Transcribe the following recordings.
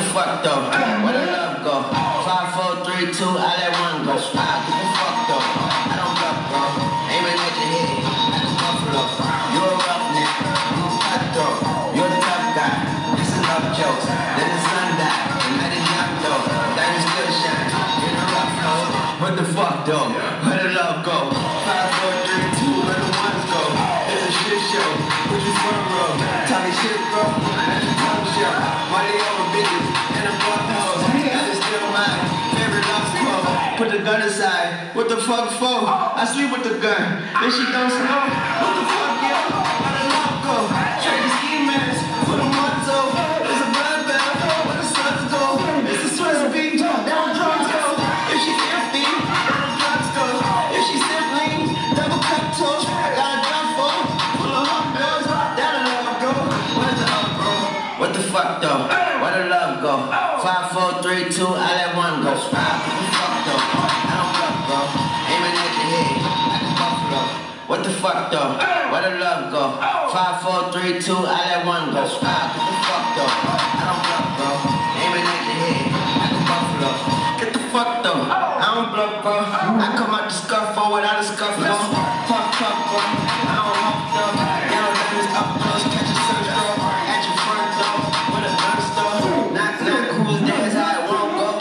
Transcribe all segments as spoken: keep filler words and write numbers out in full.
fuck though? Where the love go? Five, four, three, two, I let one go. Ah, get the fuck though? I don't bluff, bro. Aiming at your head, like a buffalo. You a roughneck, I'm a cutthroat. You a tough guy, this enough jokes. Then the sun died, and I did not though. Diamond still shine, in a rough hole. What the fuck though? Where the love go? Five, four, three, two, where the ones go? It's a shit show, put you front row. Talking shit, bro, let your tongue show. Money over bitches, and a fuck hoes. That is still mine, favorite love quote. Put the gun aside, what the fuck for? I sleep with the gun, then she don't snow. What the fuck, yo? Where the love go? Trade the ski mask, put a motto. There's a blood bell, where the suns go. It's the Swiss beat, down the drums go. If she empty, where the drugs go. If she simply, double cut toast. I got a gun for, full of hot bills. Down the love go, where's the up, bro? What the fuck though? Where the love go? Five, four, three, two, I let one go. Ah, what the fuck though? I don't bluff, bro. Aiming at your head, like a buffalo. What the fuck though? Where the love go? Five, four, three, two, I let one go. Ah, what the fuck though? I don't bluff, bro. Aiming at your head, like a buffalo. Get the fuck though? I don't bluff, bro. I come out the scuffle without a scuffle. Fuck, fuck, bro. I don't hump though. Yellow diamonds up close, catch a sunstroke. At your front door, with a gun store. Knock, knock, who's there? That's how it won't go.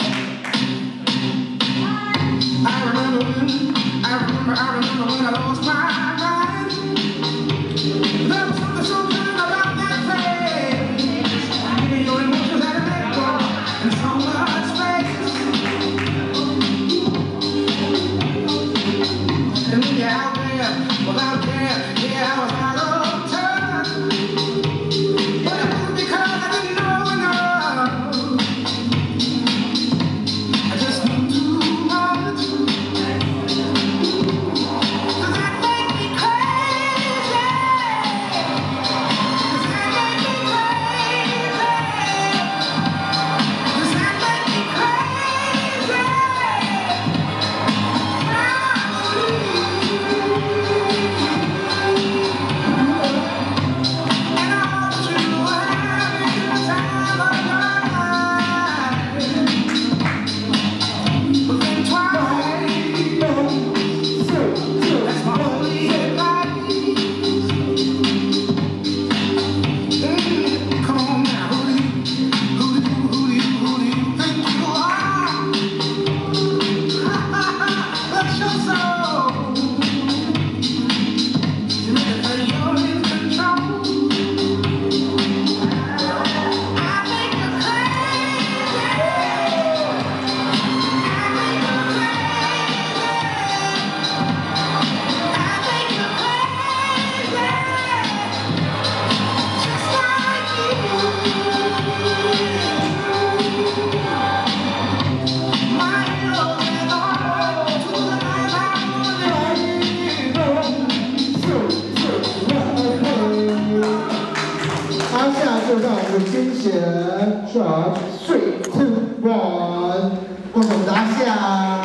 I remember when, I remember, I remember when I lost my mind. There was something so good about that face. Your emotions had a echo in so much space. And when you're out there, well out there, yeah, I was out of turn. But it wasn't because I didn't know enough. I just knew too much. Does that make me crazy? Does that make me crazy? Does that make me crazy? And I want you having the time of your life. But think twice. That's my only advice. Mm, come on now, who do you, who do you, who do you, who do you think you are? Bless your soul. You make it you're in control. I think you're crazy. I think you're crazy. I think you're crazy. Just like you. My love is all to the life I live. 当下就让我们惊险 Drop three two one， 共同拿下。